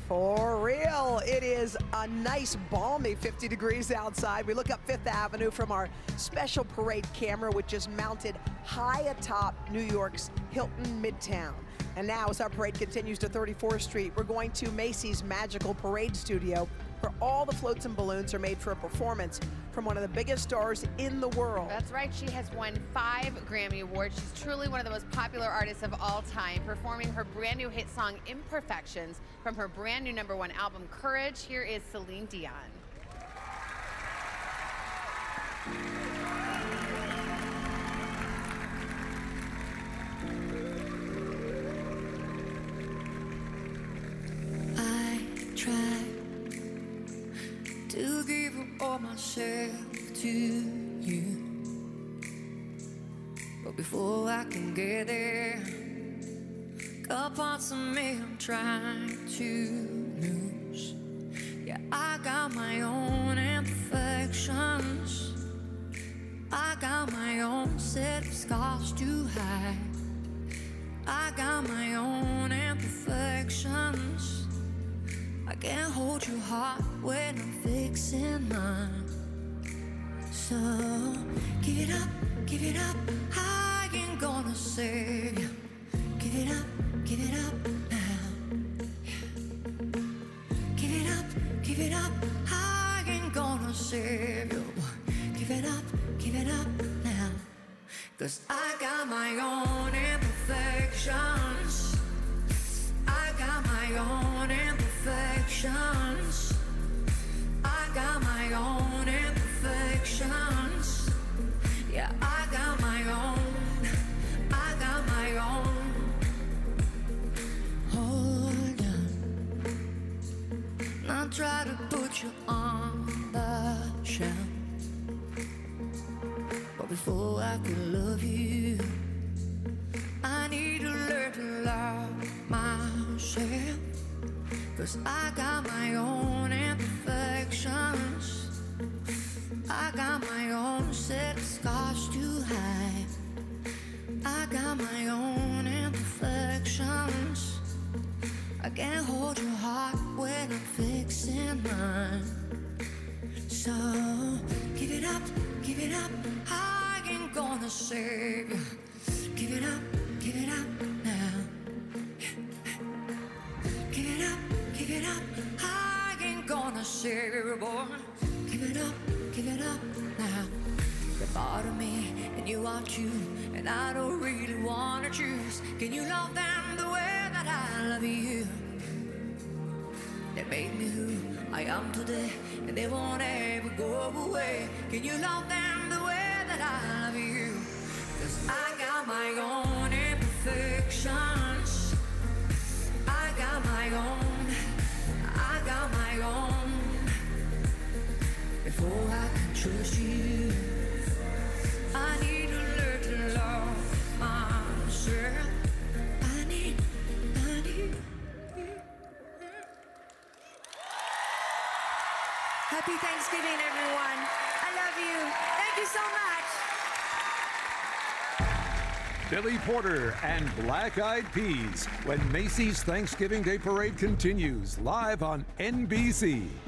For real, it is a nice balmy 50 degrees outside. We look up Fifth Avenue from our special parade camera, which is mounted high atop New York's Hilton Midtown. And now, as our parade continues to 34th Street, we're going to Macy's Magical Parade Studio, where all the floats and balloons are made for a performance from one of the biggest stars in the world. That's right. She has won 5 Grammy Awards. She's truly one of the most popular artists of all time, performing her brand new hit song, Imperfections, from her brand new #1 album, Courage. Here is Celine Dion. To give all myself to you, but before I can get there, got parts of me I'm trying to lose. Yeah, I got my own imperfections, I got my own set of scars to hide, I got my own imperfections. I can't hold your heart when I'm fixing mine. So give it up, I ain't gonna save you. Give it up now. Give it up, I ain't gonna save you. Give it up now. 'Cause I got my own imperfections, I got my own imperfections, I got my own imperfections. Yeah, I got my own, I got my own. Hold on, not try to put you on the shelf, but before I can love you, I need to learn to love myself. 'Cause I got my own imperfections, I got my own set of scars to hide, I got my own imperfections. I can't hold your heart when I'm fixing mine. So give it up, I ain't gonna save you. Give it up now. Give it up, I ain't gonna save you, boy. Give it up now. You're part of me, and you are too, and I don't really wanna choose. Can you love them the way that I love you? They made me who I am today, and they won't ever go away. Can you love them the way that I love you? 'Cause I got my own imperfections, I got my own, I got my own. Before I can trust you, I need to learn to love myself. I need. Happy Thanksgiving, everyone. I love you. Thank you so much. Billy Porter and Black Eyed Peas when Macy's Thanksgiving Day Parade continues live on NBC.